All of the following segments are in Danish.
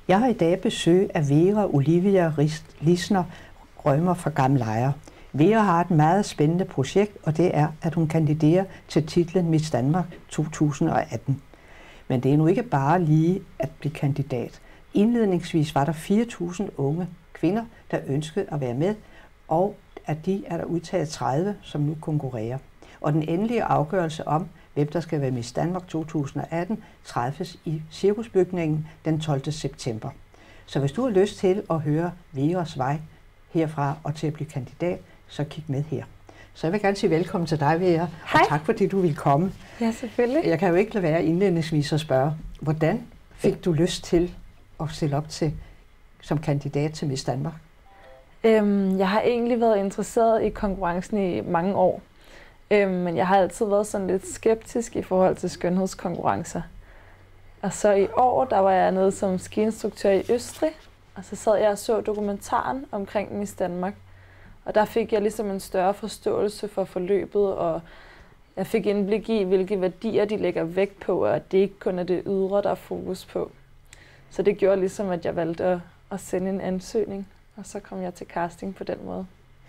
Jeg har i dag besøg af Vera Olivia Lisner Rømer fra Gammel Lejre. Vera har et meget spændende projekt, og det er, at hun kandiderer til titlen Miss Danmark 2018. Men det er nu ikke bare lige at blive kandidat. Indledningsvis var der 4.000 unge kvinder, der ønskede at være med, og at de er der udtaget 30, som nu konkurrerer. Og den endelige afgørelse om, hvem der skal være Miss Danmark 2018, træffes i Cirkusbygningen den 12. september. Så hvis du har lyst til at høre Veras vej herfra og til at blive kandidat, så kig med her. Så jeg vil gerne sige velkommen til dig, Vera, og tak fordi du ville komme. Ja, selvfølgelig. Jeg kan jo ikke lade være indledningsvis at spørge, hvordan fik du lyst til at stille op som kandidat til Miss Danmark? Jeg har egentlig været interesseret i konkurrencen i mange år, men jeg har altid været sådan lidt skeptisk i forhold til skønhedskonkurrencer. Og så i år, der var jeg nede som skiinstruktør i Østrig, og så sad jeg og så dokumentaren omkring Miss Danmark. Og der fik jeg ligesom en større forståelse for forløbet, og jeg fik indblik i, hvilke værdier de lægger vægt på, og at det ikke kun er det ydre, der er fokus på. Så det gjorde ligesom, at jeg valgte at sende en ansøgning, og så kom jeg til casting på den måde.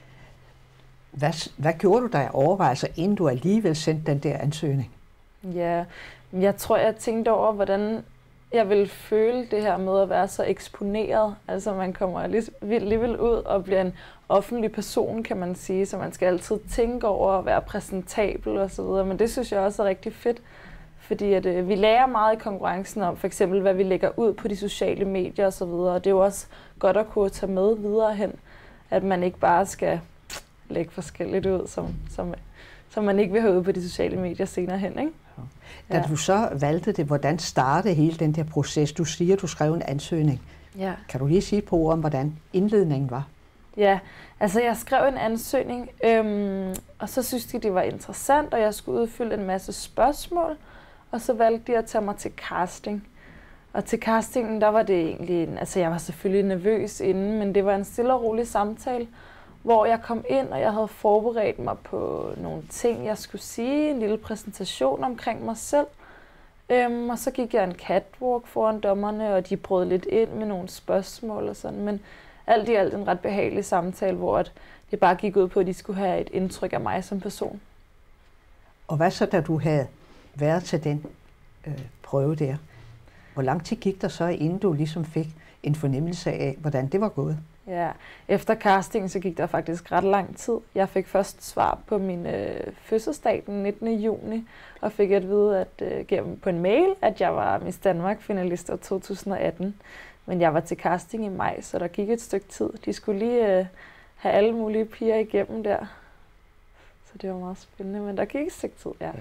Hvad gjorde du der af overvejelser, inden du alligevel sendte den der ansøgning? Ja, jeg tror, jeg tænkte over, hvordan jeg ville føle det her med at være så eksponeret. Altså man kommer alligevel ud og bliver en offentlig person, kan man sige, så man skal altid tænke over at være præsentabel og så videre. Men det synes jeg også er rigtig fedt, fordi at, vi lærer meget i konkurrencen om for eksempel, hvad vi lægger ud på de sociale medier og så videre. Og det er jo også godt at kunne tage med videre hen, at man ikke bare skal lægge forskelligt ud, som man ikke vil have ud på de sociale medier senere hen, ikke? Da du så valgte det, hvordan startede hele den der proces? Du siger, du skrev en ansøgning. Ja. Kan du lige sige et par ord om, hvordan indledningen var? Ja, altså jeg skrev en ansøgning, og så synes de, det var interessant, og jeg skulle udfylde en masse spørgsmål, og så valgte de at tage mig til casting. Og til castingen, der var det egentlig, altså jeg var selvfølgelig nervøs inden, men det var en stille og rolig samtale, hvor jeg kom ind, og jeg havde forberedt mig på nogle ting, jeg skulle sige, en lille præsentation omkring mig selv. Og så gik jeg en catwalk foran dommerne, og de brød lidt ind med nogle spørgsmål og sådan. Men alt i alt en ret behagelig samtale, hvor det bare gik ud på, at de skulle have et indtryk af mig som person. Og hvad så, da du havde været til den prøve der? Hvor lang tid gik der så, inden du ligesom fik en fornemmelse af, hvordan det var gået? Ja, efter castingen så gik der faktisk ret lang tid. Jeg fik først svar på min fødselsdag den 19. juni, og fik at vide at, gennem på en mail, at jeg var Miss Danmark finalist 2018. Men jeg var til casting i maj, så der gik et stykke tid. De skulle lige have alle mulige piger igennem der. Så det var meget spændende, men der gik et stykke tid, ja.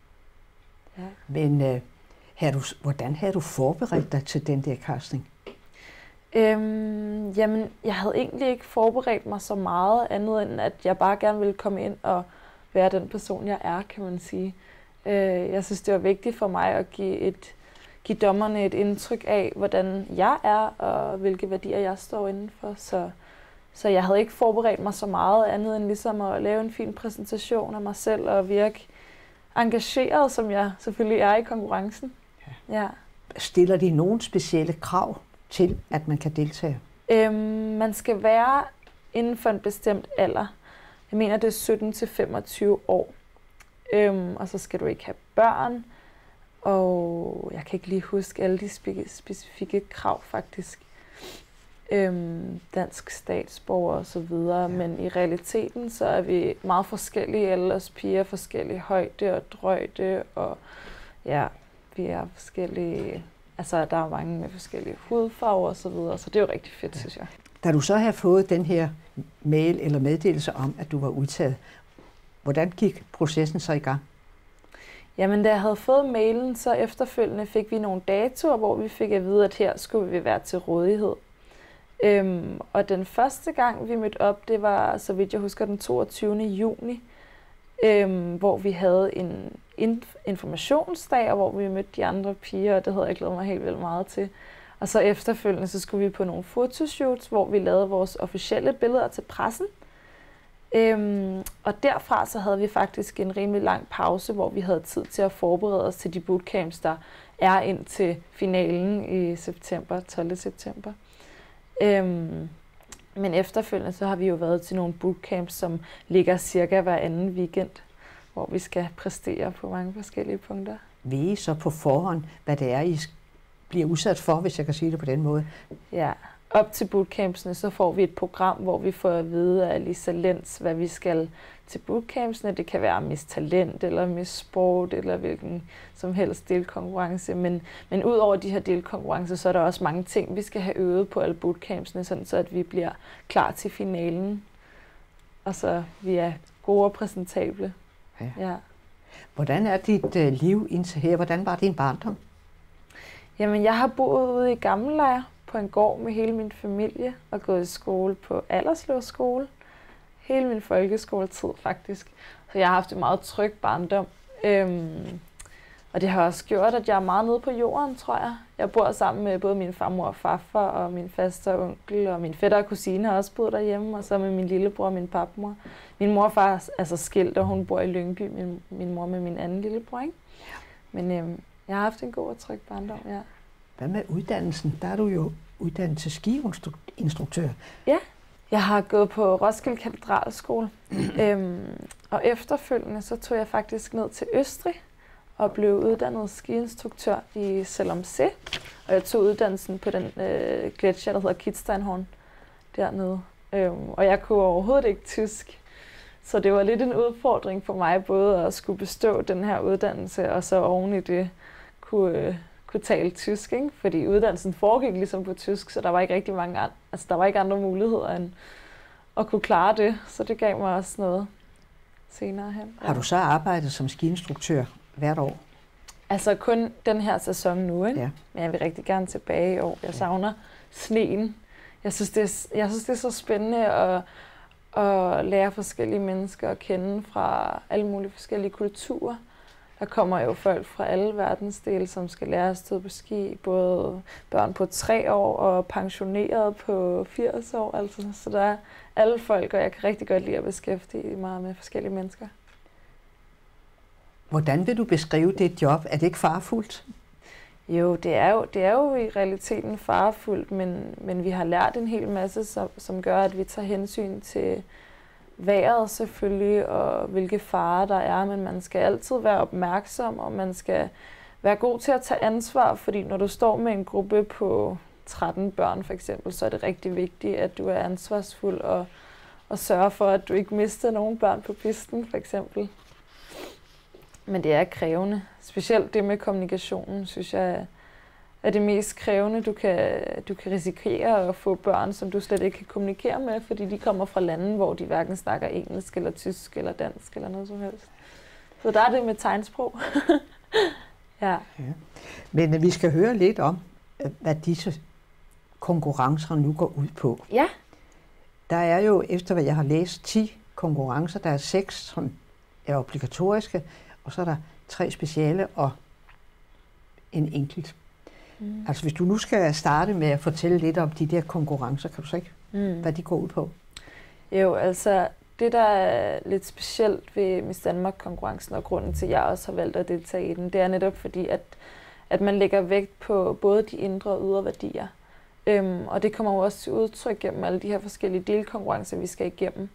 Men hvordan havde du forberedt dig til den der casting? Jamen, jeg havde egentlig ikke forberedt mig så meget andet, end at jeg bare gerne ville komme ind og være den person, jeg er, kan man sige. Jeg synes, det var vigtigt for mig at give dommerne et indtryk af, hvordan jeg er, og hvilke værdier jeg står indenfor. Så jeg havde ikke forberedt mig så meget andet, end ligesom at lave en fin præsentation af mig selv, og virke engageret, som jeg selvfølgelig er i konkurrencen. Ja. Stiller de nogle specielle krav til, at man kan deltage? Man skal være inden for en bestemt alder. Jeg mener, det er 17 til 25 år. Og så skal du ikke have børn. Og jeg kan ikke lige huske alle de specifikke krav, faktisk. Dansk statsborger og så videre. Ja. Men i realiteten, så er vi meget forskellige. Alle os piger forskellige højde og drøjde. Og ja, vi er forskellige. Altså, der er mange med forskellige hudfarver og så videre, så det er jo rigtig fedt, synes jeg. Da du så havde fået den her mail eller meddelelse om, at du var udtaget, hvordan gik processen så i gang? Jamen, da jeg havde fået mailen, så efterfølgende fik vi nogle datoer, hvor vi fik at vide, at her skulle vi være til rådighed. Og den første gang, vi mødte op, det var, så vidt jeg husker, den 22. juni, hvor vi havde en informationsdag, og hvor vi mødte de andre piger, og det havde jeg glædet mig helt vildt meget til. Og så efterfølgende, så skulle vi på nogle fotoshoots, hvor vi lavede vores officielle billeder til pressen. Og derfra så havde vi faktisk en rimelig lang pause, hvor vi havde tid til at forberede os til de bootcamps, der er ind til finalen i september, 12. september. Men efterfølgende så har vi jo været til nogle bootcamps, som ligger cirka hver anden weekend, hvor vi skal præstere på mange forskellige punkter. Ved I så på forhånd, hvad det er, I bliver udsat for, hvis jeg kan sige det på den måde? Ja, op til bootcampsene, så får vi et program, hvor vi får at vide af Lisa Lenz, hvad vi skal til bootcampsene. Det kan være Miss Talent, eller Miss Sport, eller hvilken som helst delkonkurrence. Men ud over de her delkonkurrencer, så er der også mange ting, vi skal have øvet på alle bootcampsene, sådan så at vi bliver klar til finalen. Og så vi er gode og præsentable. Ja. Hvordan er dit liv indtil her? Hvordan var din barndom? Jamen, jeg har boet ude i Gammelejr på en gård med hele min familie og gået i skole på Alderslev skole. Hele min folkeskoletid faktisk. Så jeg har haft en meget tryg barndom. Og det har også gjort, at jeg er meget nede på jorden, tror jeg. Jeg bor sammen med både min farmor og farfar og min faster og onkel, og min fætter og kusine har også boet derhjemme, og så med min lillebror og min papmor. Min mor og far er altså skilt, og hun bor i Lyngby, min mor med min anden lillebror, ikke? Men jeg har haft en god og tryg barndom, ja. Hvad med uddannelsen? Der er du jo uddannet til skiinstruktør. Ja, jeg har gået på Roskilde Katedralskole, og efterfølgende så tog jeg faktisk ned til Østrig og blev uddannet skiinstruktør i Selomse, og jeg tog uddannelsen på den gletsjer, der hedder Kitzsteinhorn dernede. Og jeg kunne overhovedet ikke tysk, så det var lidt en udfordring for mig både at skulle bestå den her uddannelse, og så oven i det kunne tale tysk, ikke? Fordi uddannelsen foregik ligesom på tysk, så der var ikke rigtig der var ikke andre muligheder end at kunne klare det, så det gav mig også noget senere hen. Har du så arbejdet som skiinstruktør hvert år? Altså kun den her sæson nu, ikke? Ja. Men jeg vil rigtig gerne tilbage i år. Jeg savner sneen. Jeg synes, det er så spændende at lære forskellige mennesker at kende fra alle mulige forskellige kulturer. Der kommer jo folk fra alle verdensdele, som skal lære at stå på ski. Både børn på 3 år og pensionerede på 80 år. Altså. Så der er alle folk, og jeg kan rigtig godt lide at beskæftige mig med forskellige mennesker. Hvordan vil du beskrive det job? Er det ikke farefuldt? Jo, det er jo i realiteten farefuldt, men vi har lært en hel masse, som gør, at vi tager hensyn til vejret selvfølgelig, og hvilke farer der er, men man skal altid være opmærksom, og man skal være god til at tage ansvar, fordi når du står med en gruppe på 13 børn for eksempel, så er det rigtig vigtigt, at du er ansvarsfuld og sørger for, at du ikke mister nogen børn på pisten for eksempel. Men det er krævende. Specielt det med kommunikationen, synes jeg, er det mest krævende. Du kan risikere at få børn, som du slet ikke kan kommunikere med, fordi de kommer fra lande, hvor de hverken snakker engelsk, eller tysk, eller dansk, eller noget som helst. Så der er det med tegnsprog. Ja. Men vi skal høre lidt om, hvad disse konkurrencer nu går ud på. Ja. Der er jo, efter hvad jeg har læst, 10 konkurrencer. Der er 6, som er obligatoriske, og så er der 3 speciale og en enkelt. Altså hvis du nu skal starte med at fortælle lidt om de der konkurrencer, kan du så ikke, hvad de går ud på? Jo, altså det der er lidt specielt ved Miss Danmark-konkurrencen, og grunden til, at jeg også har valgt at deltage i den, det er netop fordi, at man lægger vægt på både de indre og ydre værdier. Og det kommer jo også til udtryk gennem alle de her forskellige delkonkurrencer, vi skal igennem.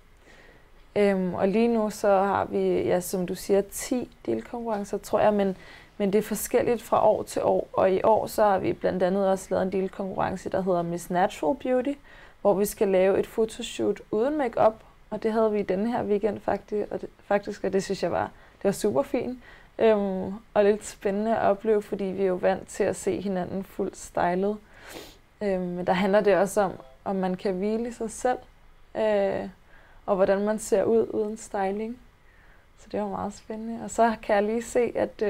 Og lige nu så har vi, ja, som du siger, 10 delkonkurrencer, tror jeg, men det er forskelligt fra år til år. Og i år så har vi blandt andet også lavet en delkonkurrence, der hedder Miss Natural Beauty, hvor vi skal lave et fotoshoot uden makeup, og det havde vi i denne her weekend faktisk, og det synes jeg var super fint. Og lidt spændende at opleve, fordi vi er jo vant til at se hinanden fuldt stylet. Men der handler det også om man kan hvile i sig selv, og hvordan man ser ud uden styling. Så det var meget spændende. Og så kan jeg lige se, at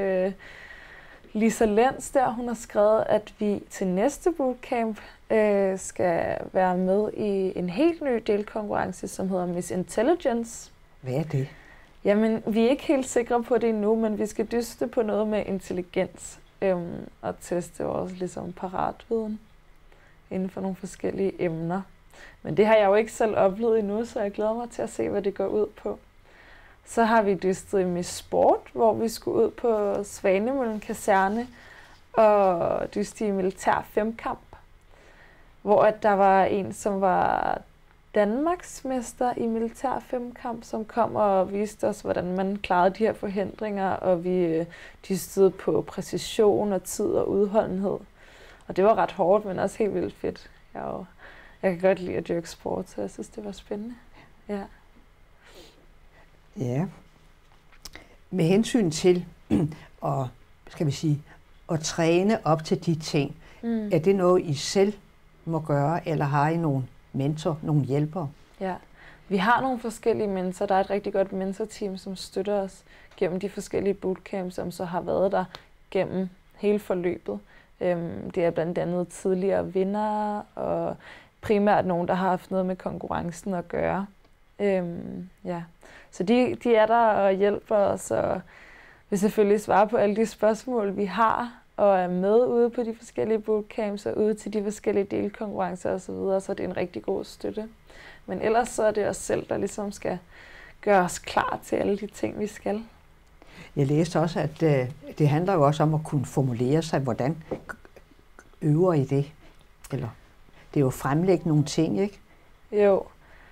Lisa Lenz der, hun har skrevet, at vi til næste bootcamp skal være med i en helt ny delkonkurrence, som hedder Miss Intelligence. Hvad er det? Jamen, vi er ikke helt sikre på det endnu, men vi skal dyste på noget med intelligens og teste vores ligesom paratviden inden for nogle forskellige emner. Men det har jeg jo ikke selv oplevet endnu, så jeg glæder mig til at se, hvad det går ud på. Så har vi dystet i Miss Sport, hvor vi skulle ud på Svanemøllen Kaserne og dyste i militær femkamp, hvor at der var en, som var Danmarksmester i militær femkamp, som kom og viste os, hvordan man klarede de her forhindringer, og vi dystede på præcision og tid og udholdenhed. Og det var ret hårdt, men også helt vildt fedt. Jeg kan godt lide at dyrke sport, så jeg synes, det var spændende. Ja. Ja. Med hensyn til at træne op til de ting, er det noget, I selv må gøre, eller har I nogle mentor, nogle hjælpere? Ja, vi har nogle forskellige mentorer. Der er et rigtig godt mentorteam, som støtter os gennem de forskellige bootcamps, som så har været der gennem hele forløbet. Det er blandt andet tidligere vindere, og primært nogen, der har haft noget med konkurrencen at gøre. Ja. Så de er der og hjælper os, og vil selvfølgelig svare på alle de spørgsmål, vi har, og er med ude på de forskellige bootcamps og ude til de forskellige delkonkurrencer osv., så det er en rigtig god støtte. Men ellers så er det os selv, der ligesom skal gøre os klar til alle de ting, vi skal. Jeg læste også, at det handler jo også om at kunne formulere sig. Hvordan øver I det? Eller, det er jo fremlægge nogle ting, ikke? Jo.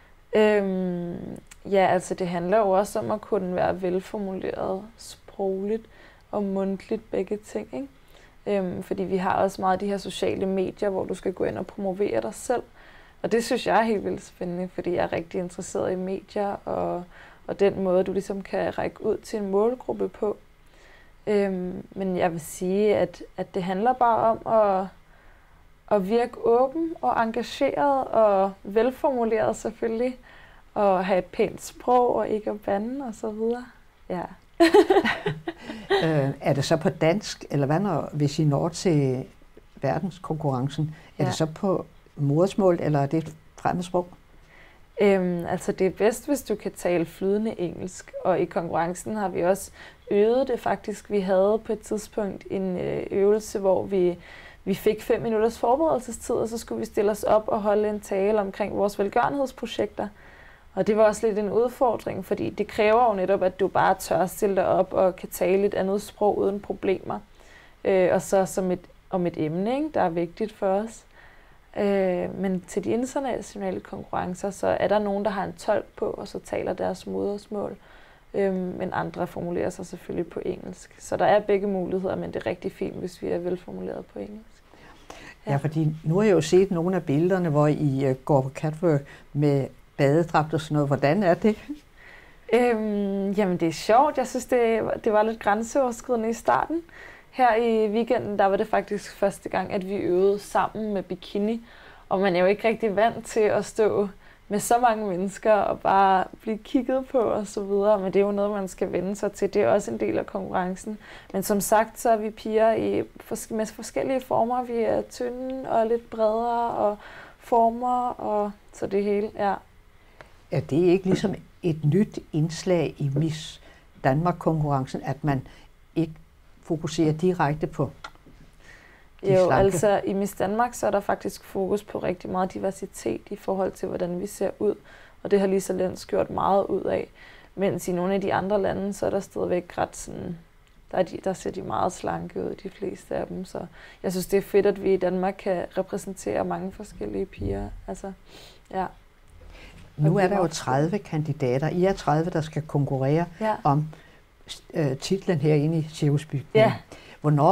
Ja, altså det handler jo også om at kunne være velformuleret sprogligt og mundtligt begge ting, ikke? Fordi vi har også meget af de her sociale medier, hvor du skal gå ind og promovere dig selv. Og det synes jeg er helt vildt spændende, fordi jeg er rigtig interesseret i medier og den måde, du ligesom kan række ud til en målgruppe på. Men jeg vil sige, at det handler bare om at virke åben og engageret og velformuleret selvfølgelig, og have et pænt sprog og ikke at bande og så videre. Ja. Er det så på dansk, eller hvad hvis I når til verdenskonkurrencen? Er det så på modersmål, eller er det et fremmedsprog? Altså det er bedst, hvis du kan tale flydende engelsk, og i konkurrencen har vi også øvet det faktisk. Vi havde på et tidspunkt en øvelse, hvor vi fik 5 minutters forberedelsestid, og så skulle vi stille os op og holde en tale omkring vores velgørenhedsprojekter. Og det var også lidt en udfordring, fordi det kræver jo netop, at du bare tør stille dig op og kan tale et andet sprog uden problemer. Og så om et emne, ikke, der er vigtigt for os. Men til de internationale konkurrencer, så er der nogen, der har en tolk på, og så taler deres modersmål. Men andre formulerer sig selvfølgelig på engelsk. Så der er begge muligheder, men det er rigtig fint, hvis vi er velformuleret på engelsk. Ja, fordi nu har jeg jo set nogle af billederne, hvor I går på catwalk med badedragt og sådan noget. Hvordan er det? Jamen det er sjovt. Jeg synes, det var lidt grænseoverskridende i starten. Her i weekenden, der var det faktisk første gang, at vi øvede sammen med bikini. Og man er jo ikke rigtig vant til at stå med så mange mennesker og bare blive kigget på og så videre. Men det er jo noget, man skal vende sig til. Det er også en del af konkurrencen. Men som sagt, så er vi piger med forskellige former. Vi er tynde og lidt bredere og former, og så det hele, ja. Er det ikke ligesom et nyt indslag i Miss Danmark-konkurrencen, at man ikke fokuserer direkte på de slanke? Altså i Miss Danmark, så er der faktisk fokus på rigtig meget diversitet i forhold til, hvordan vi ser ud. Og det har Lisa Lenz gjort meget ud af. Mens i nogle af de andre lande, så er der stadigvæk ret sådan, der ser de meget slanke ud, de fleste af dem. Så jeg synes, det er fedt, at vi i Danmark kan repræsentere mange forskellige piger. Altså, ja. Nu er der jo 30 kandidater. I er 30, der skal konkurrere om titlen herinde i Cirkusbygningen. Ja. Hvornår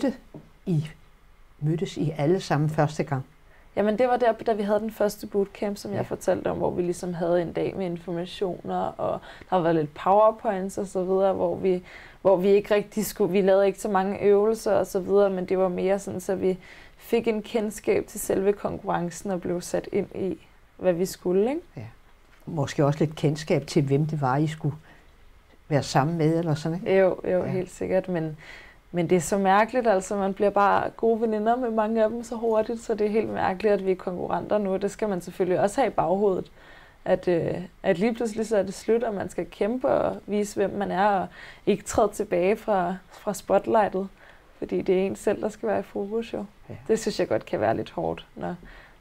mødtes I alle sammen første gang? Jamen det var der, da vi havde den første bootcamp, som jeg fortalte om, hvor vi ligesom havde en dag med informationer, og der var lidt powerpoints og så videre, hvor vi ikke rigtig vi lavede ikke så mange øvelser og så videre, men det var mere sådan, så vi fik en kendskab til selve konkurrencen og blev sat ind i, hvad vi skulle, ikke? Ja. Måske også lidt kendskab til, hvem det var, I skulle være sammen med, eller sådan, ikke? Jo, helt sikkert, men det er så mærkeligt, altså man bliver bare gode veninder med mange af dem så hurtigt, så det er helt mærkeligt, at vi er konkurrenter nu, det skal man selvfølgelig også have i baghovedet, at lige pludselig så er det slut, og man skal kæmpe og vise, hvem man er, og ikke træde tilbage fra spotlightet, fordi det er en selv, der skal være i fokus, jo. Ja. Det synes jeg godt kan være lidt hårdt, når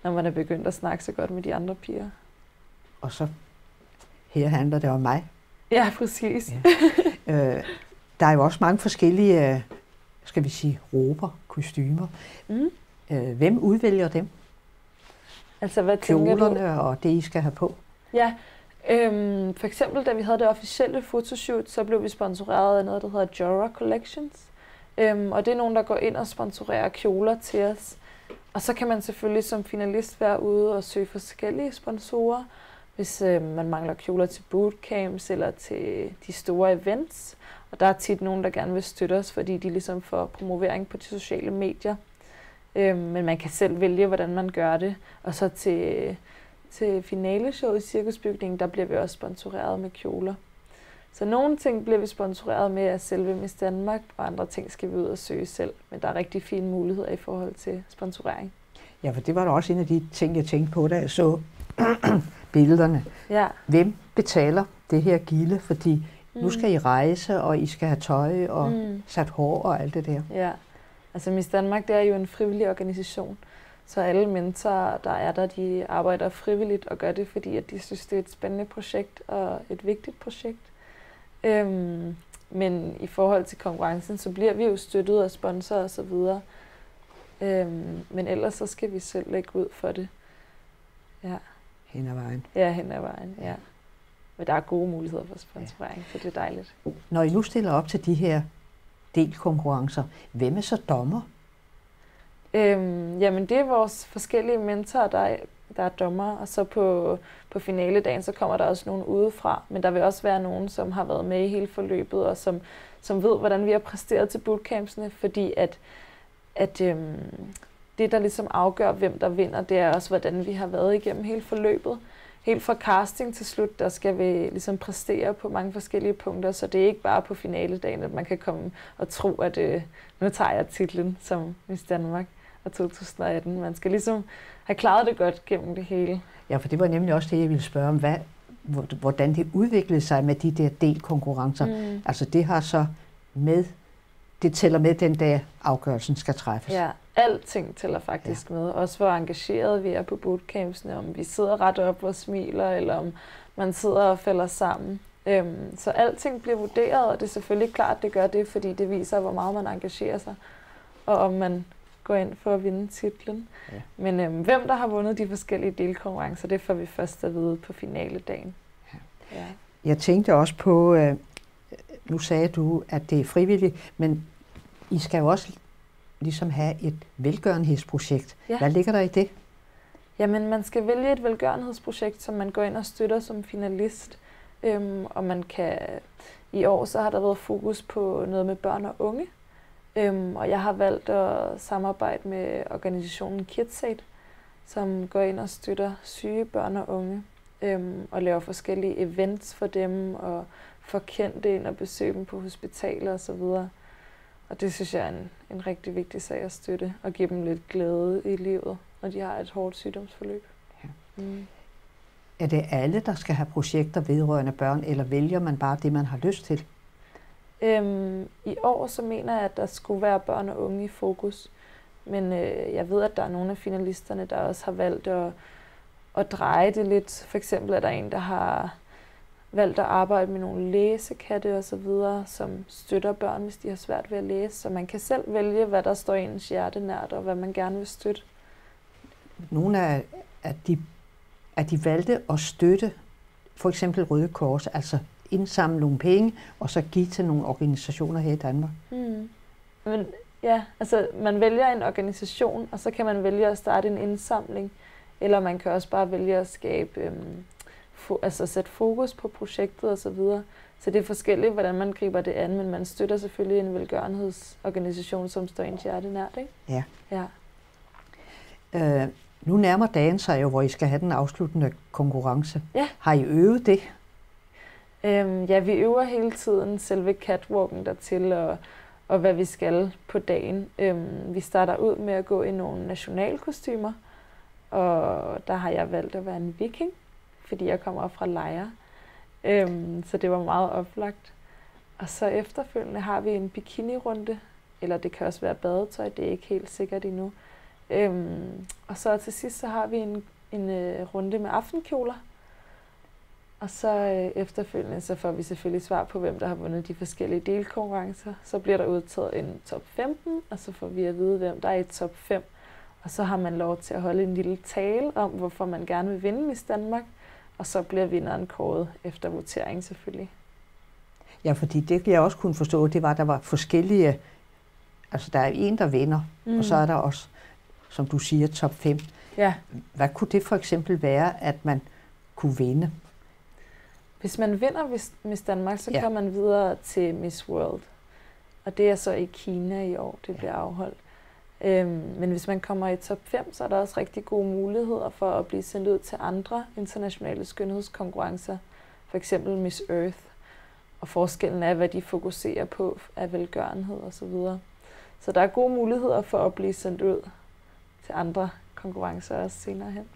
når man er begyndt at snakke så godt med de andre piger. Og så her handler det om mig. Ja, præcis. Ja. Der er jo også mange forskellige, skal vi sige, råber, kostymer. Hvem udvælger dem? Altså, hvad tænker du? Kjolerne og det, I skal have på? Ja, for eksempel, da vi havde det officielle fotoshoot, så blev vi sponsoreret af noget, der hedder Jora Collections. Og det er nogen, der går ind og sponsorerer kjoler til os. Og så kan man selvfølgelig som finalist være ude og søge forskellige sponsorer, hvis man mangler kjoler til bootcamps eller til de store events. Og der er tit nogen, der gerne vil støtte os, fordi de ligesom får promovering på de sociale medier. Men man kan selv vælge, hvordan man gør det. Og så til finaleshowet i Cirkusbygningen, der bliver vi også sponsoreret med kjoler. Så nogle ting bliver vi sponsoreret med af selve Miss Danmark, og andre ting skal vi ud og søge selv. Men der er rigtig fine muligheder i forhold til sponsorering. Ja, for det var da også en af de ting, jeg tænkte på, da jeg så billederne. Ja. Hvem betaler det her gilde? Fordi nu skal I rejse, og I skal have tøj og sat hår og alt det der. Ja, altså Miss Danmark, det er jo en frivillig organisation. Så alle mentorer, der er der, de arbejder frivilligt og gør det, fordi at de synes, det er et spændende projekt og et vigtigt projekt. Men i forhold til konkurrencen, så bliver vi jo støttet af sponsorer og så videre. Men ellers så skal vi selv lægge ud for det. Ja. Hen ad vejen. Ja, hen ad vejen, ja. Men der er gode muligheder for sponsorering, så det er dejligt. Når I nu stiller op til de her delkonkurrencer, hvem er så dommer? Jamen det er vores forskellige mentorer, der er dommer, og så på finaledagen, så kommer der også nogen udefra. Men der vil også være nogen, som har været med i hele forløbet, og som ved, hvordan vi har præsteret til bootcampsene, fordi at det, der ligesom afgør, hvem der vinder, det er også, hvordan vi har været igennem hele forløbet. Helt fra casting til slut, der skal vi ligesom præstere på mange forskellige punkter, så det er ikke bare på finaledagen, at man kan komme og tro, at nu tager jeg titlen som Miss Danmark og 2018. Man skal ligesom have klaret det godt gennem det hele. Ja, for det var nemlig også det, jeg ville spørge om, hvordan det udviklede sig med de der delkonkurrencer. Altså det har så det tæller med den dag afgørelsen skal træffes. Ja, alting tæller faktisk med. Også hvor engageret vi er på bootcampsene, om vi sidder ret op og smiler, eller om man sidder og falder sammen. Så alting bliver vurderet, og det er selvfølgelig klart, at det gør det, fordi det viser, hvor meget man engagerer sig, og om man går ind for at vinde titlen. Ja. Men hvem der har vundet de forskellige delkonkurrencer, det får vi først at vide på finaledagen. Ja. Jeg tænkte også på, nu sagde du, at det er frivilligt, men I skal jo også ligesom have et velgørenhedsprojekt. Ja. Hvad ligger der i det? Jamen, man skal vælge et velgørenhedsprojekt, som man går ind og støtter som finalist. Og man kan i år så har der været fokus på noget med børn og unge. Og jeg har valgt at samarbejde med organisationen KidsAid, som går ind og støtter syge børn og unge. Og laver forskellige events for dem, og får kendte ind og besøge dem på hospitaler og så videre. Og det synes jeg er en rigtig vigtig sag at støtte, og give dem lidt glæde i livet, når de har et hårdt sygdomsforløb. Ja. Er det alle, der skal have projekter vedrørende børn, eller vælger man bare det, man har lyst til? I år så mener jeg, at der skulle være børn og unge i fokus. Men jeg ved, at der er nogle af finalisterne, der også har valgt at dreje det lidt. For eksempel er der en, der har valgt at arbejde med nogle læsekatte og så videre, som støtter børn, hvis de har svært ved at læse. Så man kan selv vælge, hvad der står ens hjerte nært, og hvad man gerne vil støtte. Nogle af de valgte at støtte for eksempel Røde Kors, altså indsamle nogle penge, og så give til nogle organisationer her i Danmark. Men ja, altså man vælger en organisation, og så kan man vælge at starte en indsamling, eller man kan også bare vælge at skabe sætte fokus på projektet og så videre. Så det er forskelligt, hvordan man griber det an, men man støtter selvfølgelig en velgørenhedsorganisation, som står ens hjerte nært, ikke? Ja. Nu nærmer dagen sig jo, hvor I skal have den afsluttende konkurrence. Ja. Har I øvet det? Ja, vi øver hele tiden selve catwalken dertil, og hvad vi skal på dagen. Vi starter ud med at gå i nogle nationalkostymer, og der har jeg valgt at være en viking, fordi jeg kommer fra Lejre. Så det var meget oplagt. Og så efterfølgende har vi en bikini-runde, eller det kan også være badetøj, det er ikke helt sikkert endnu. Og så til sidst så har vi en runde med aftenkjoler. Og så efterfølgende så får vi selvfølgelig svar på, hvem der har vundet de forskellige delkonkurrencer. Så bliver der udtaget en top 15, og så får vi at vide, hvem der er i top 5. Og så har man lov til at holde en lille tale om, hvorfor man gerne vil vinde Miss Danmark. Og så bliver vinderen kåret efter votering selvfølgelig. Ja, fordi det kan jeg også kunne forstå, det var, at der var forskellige. Altså, der er en, der vinder, og så er der også, som du siger, top 5. Ja. Hvad kunne det for eksempel være, at man kunne vinde? Hvis man vinder Miss Danmark, så kommer man videre til Miss World. Og det er så i Kina i år, det bliver afholdt. Men hvis man kommer i top 5, så er der også rigtig gode muligheder for at blive sendt ud til andre internationale skønhedskonkurrencer. For eksempel Miss Earth. Og forskellen er, hvad de fokuserer på af velgørenhed osv. Så der er gode muligheder for at blive sendt ud til andre konkurrencer også senere hen.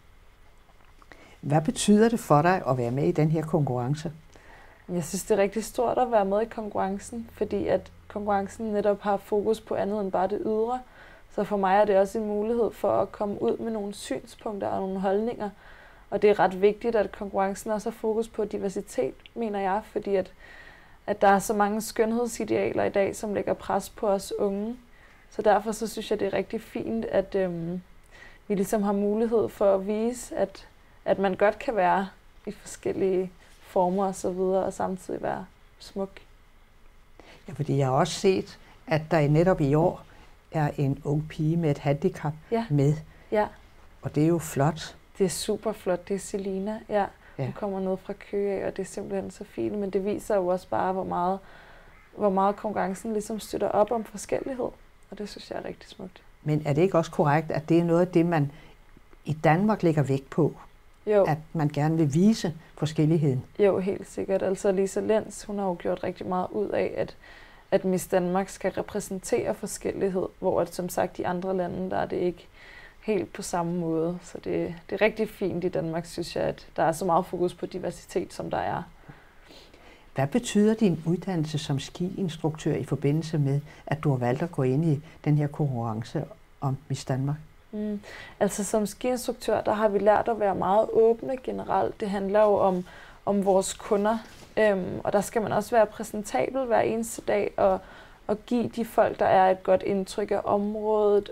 Hvad betyder det for dig at være med i den her konkurrence? Jeg synes, det er rigtig stort at være med i konkurrencen, fordi at konkurrencen netop har fokus på andet end bare det ydre. Så for mig er det også en mulighed for at komme ud med nogle synspunkter og nogle holdninger. Og det er ret vigtigt, at konkurrencen også har fokus på diversitet, mener jeg, fordi at der er så mange skønhedsidealer i dag, som lægger pres på os unge. Så derfor så synes jeg, det er rigtig fint, at vi ligesom har mulighed for at vise, at man godt kan være i forskellige former og så videre, og samtidig være smuk. Ja, fordi jeg har også set, at der netop i år er en ung pige med et handicap med. Ja. Og det er jo flot. Det er super flot. Det er Selina. Ja. Hun kommer ned fra Køge af, og det er simpelthen så fint. Men det viser jo også bare, hvor meget konkurrencen ligesom støtter op om forskellighed. Og det synes jeg er rigtig smukt. Men er det ikke også korrekt, at det er noget af det, man i Danmark lægger vægt på? Jo. At man gerne vil vise forskelligheden? Jo, helt sikkert. Altså Lisa Lenz, hun har jo gjort rigtig meget ud af, at Miss Danmark skal repræsentere forskellighed, hvor at, som sagt i andre lande, der er det ikke helt på samme måde. Så det er rigtig fint i Danmark, synes jeg, at der er så meget fokus på diversitet, som der er. Hvad betyder din uddannelse som skiinstruktør i forbindelse med, at du har valgt at gå ind i den her konkurrence om Miss Danmark? Altså som skiinstruktør, der har vi lært at være meget åbne generelt. Det handler jo om vores kunder, og der skal man også være præsentabel hver eneste dag og give de folk, der er et godt indtryk af området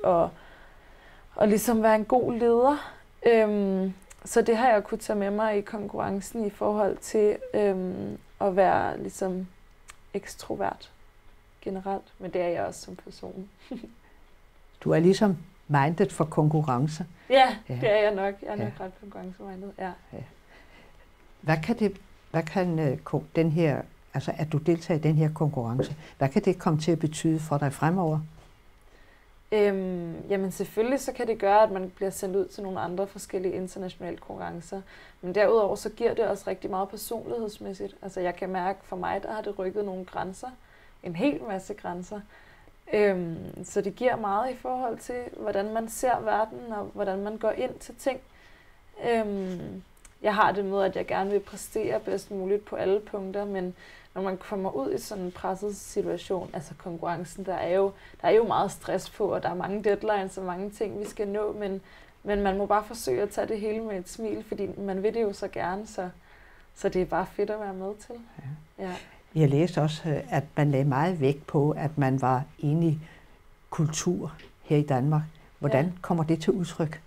og ligesom være en god leder. Så det har jeg kunnet tage med mig i konkurrencen i forhold til at være ligesom ekstrovert generelt, men det er jeg også som person. Du er ligesom minded for konkurrence. Ja, det er jeg nok. Jeg er nok ret konkurrencemindet, ja. Hvad kan den her, altså at du deltager i den her konkurrence, hvad kan det komme til at betyde for dig fremover? Jamen selvfølgelig så kan det gøre, at man bliver sendt ud til nogle andre forskellige internationale konkurrencer. Men derudover så giver det også rigtig meget personlighedsmæssigt. Altså jeg kan mærke, for mig der har det rykket nogle grænser. En hel masse grænser. Så det giver meget i forhold til, hvordan man ser verden og hvordan man går ind til ting. Jeg har det med, at jeg gerne vil præstere bedst muligt på alle punkter, men når man kommer ud i sådan en presset situation, altså konkurrencen, der er jo meget stress på, og der er mange deadlines og mange ting, vi skal nå, men man må bare forsøge at tage det hele med et smil, fordi man vil det jo så gerne, så det er bare fedt at være med til. Ja. Jeg læste også, at man lagde meget vægt på, at man var inde i kultur her i Danmark. Hvordan kommer det til udtryk?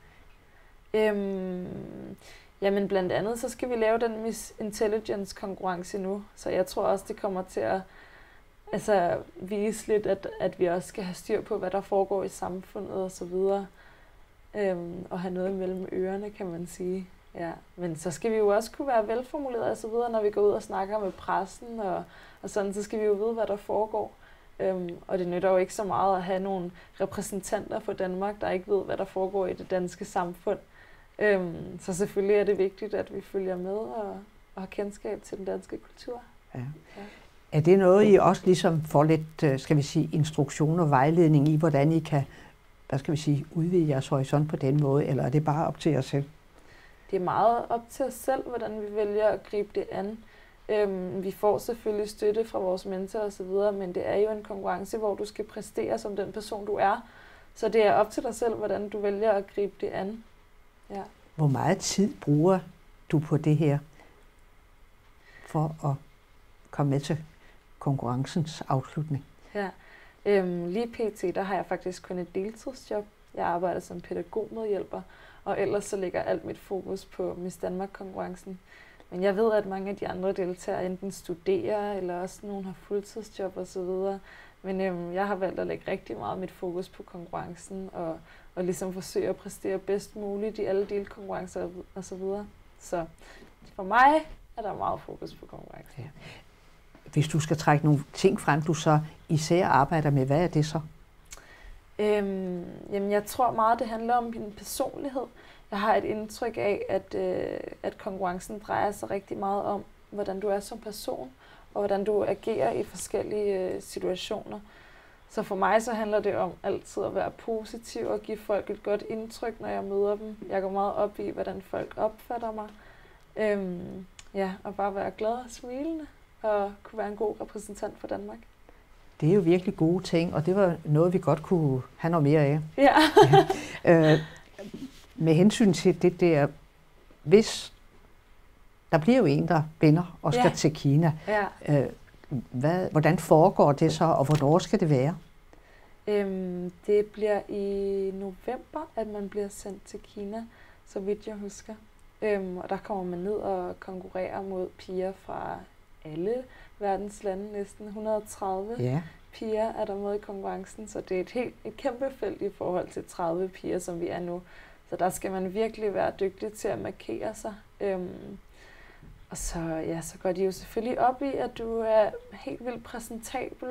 Jamen blandt andet, så skal vi lave den Miss Intelligence konkurrence nu. Så jeg tror også, det kommer til at vise lidt, at vi også skal have styr på, hvad der foregår i samfundet og så videre. Og have noget mellem ørerne, kan man sige. Ja. Men så skal vi jo også kunne være velformuleret og så videre, når vi går ud og snakker med pressen og sådan, så skal vi jo vide, hvad der foregår. Og det nytter jo ikke så meget at have nogle repræsentanter for Danmark, der ikke ved, hvad der foregår i det danske samfund. Så selvfølgelig er det vigtigt, at vi følger med og har kendskab til den danske kultur. Ja. Er det noget, I også ligesom får lidt, skal vi sige, instruktion og vejledning i, hvordan I kan, udvide jeres horisont på den måde, eller er det bare op til jer selv? Det er meget op til os selv, hvordan vi vælger at gribe det an. Vi får selvfølgelig støtte fra vores mentor og så videre, men det er jo en konkurrence, hvor du skal præstere som den person, du er. Så det er op til dig selv, hvordan du vælger at gribe det an. Ja. Hvor meget tid bruger du på det her, for at komme med til konkurrencens afslutning? Ja. Lige pt. Der har jeg faktisk kun et deltidsjob. Jeg arbejder som pædagogmedhjælper, og ellers så ligger alt mit fokus på Miss Danmark-konkurrencen. Men jeg ved, at mange af de andre deltagere enten studerer, eller også nogen har fuldtidsjob osv. Men jeg har valgt at lægge rigtig meget mit fokus på konkurrencen, og ligesom forsøge at præstere bedst muligt i alle delkonkurrencer osv. Så for mig er der meget fokus på konkurrencen. Ja. Hvis du skal trække nogle ting frem, du så især arbejder med, hvad er det så? Jamen jeg tror meget, det handler om min personlighed. Jeg har et indtryk af, at konkurrencen drejer sig rigtig meget om, hvordan du er som person, og hvordan du agerer i forskellige situationer. Så for mig så handler det om altid at være positiv og give folk et godt indtryk, når jeg møder dem. Jeg går meget op i, hvordan folk opfatter mig. Og bare være glad og smilende, og kunne være en god repræsentant for Danmark. Det er jo virkelig gode ting, og det var noget, vi godt kunne have noget mere af. Ja. Med hensyn til det der, hvis der bliver jo en, der vinder og skal til Kina. Ja. Hvordan foregår det så, og hvornår skal det være? Det bliver i november, at man bliver sendt til Kina, så vidt jeg husker. Og der kommer man ned og konkurrerer mod piger fra alle verdens lande, næsten 130 piger er der med i konkurrencen, så det er et kæmpe felt i forhold til 30 piger, som vi er nu. Så der skal man virkelig være dygtig til at markere sig. Og så går de jo selvfølgelig op i, at du er helt vildt præsentabel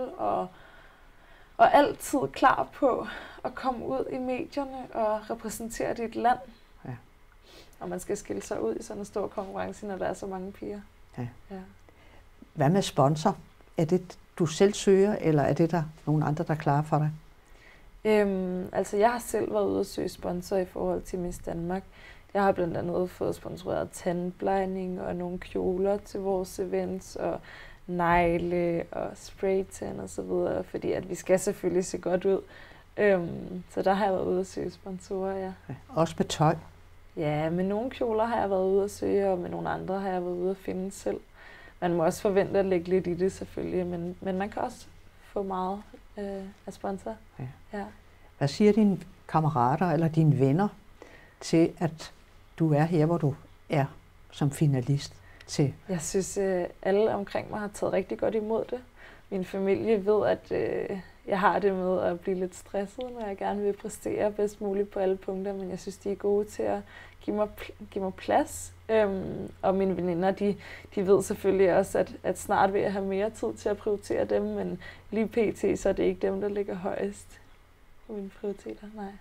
og altid klar på at komme ud i medierne og repræsentere dit land. Ja. Og man skal skille sig ud i sådan en stor konkurrence, når der er så mange piger. Ja. Hvad med sponsor? Er det du selv søger, eller er det der nogen andre, der er klar for dig? Jeg har selv været ude at søge sponsor i forhold til Miss Danmark. Jeg har blandt andet fået sponsoreret tandplejning og nogle kjoler til vores events, og negle og spraytan og så videre, fordi at vi skal selvfølgelig se godt ud. Så der har jeg været ude at søge sponsorer, ja. Også med tøj? Ja, med nogle kjoler har jeg været ude at søge, og med nogle andre har jeg været ude at finde selv. Man må også forvente at lægge lidt i det selvfølgelig, men man kan også få meget af sponsor. Ja. Hvad siger dine kammerater eller dine venner til, at du er her, hvor du er som finalist til? Jeg synes, alle omkring mig har taget rigtig godt imod det. Min familie ved, at jeg har det med at blive lidt stresset, når jeg gerne vil præstere bedst muligt på alle punkter, men jeg synes, de er gode til at give mig plads. Og mine veninder, de ved selvfølgelig også, at snart vil jeg have mere tid til at prioritere dem, men lige pt. Så er det ikke dem, der ligger højest på mine prioriteter, nej.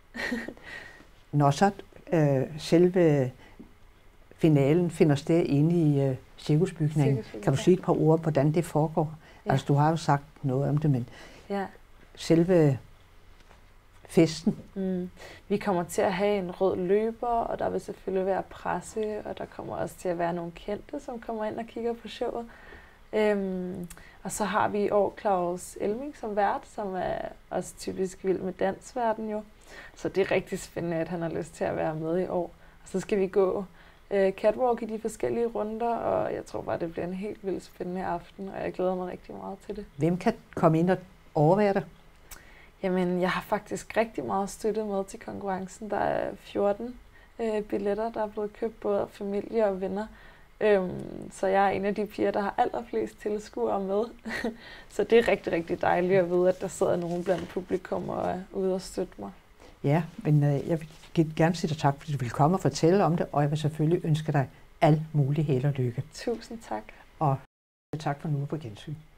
Når så selve finalen finder sted inde i cirkusbygningen, kan du sige et par ord, hvordan det foregår? Ja. Altså, du har jo sagt noget om det, men selve festen? Vi kommer til at have en rød løber, og der vil selvfølgelig være presse, og der kommer også til at være nogle kendte, som kommer ind og kigger på showet. Og så har vi i år Claus Elming som vært, som er også typisk vild med dansverden jo. Så det er rigtig spændende, at han har lyst til at være med i år. Og så skal vi gå catwalk i de forskellige runder, og jeg tror bare, det bliver en helt vildt spændende aften, og jeg glæder mig rigtig meget til det. Hvem kan komme ind og overvære det? Jamen, jeg har faktisk rigtig meget støtte med til konkurrencen. Der er 14 billetter, der er blevet købt, både af familie og venner. Så jeg er en af de piger, der har allerflest tilskuere med. Så det er rigtig, rigtig dejligt at vide, at der sidder nogen blandt publikum og er ude og støtte mig. Ja, men jeg vil gerne sige dig tak, fordi du vil komme og fortælle om det, og jeg vil selvfølgelig ønske dig al mulig held og lykke. Tusind tak. Og tak for nu på gensyn.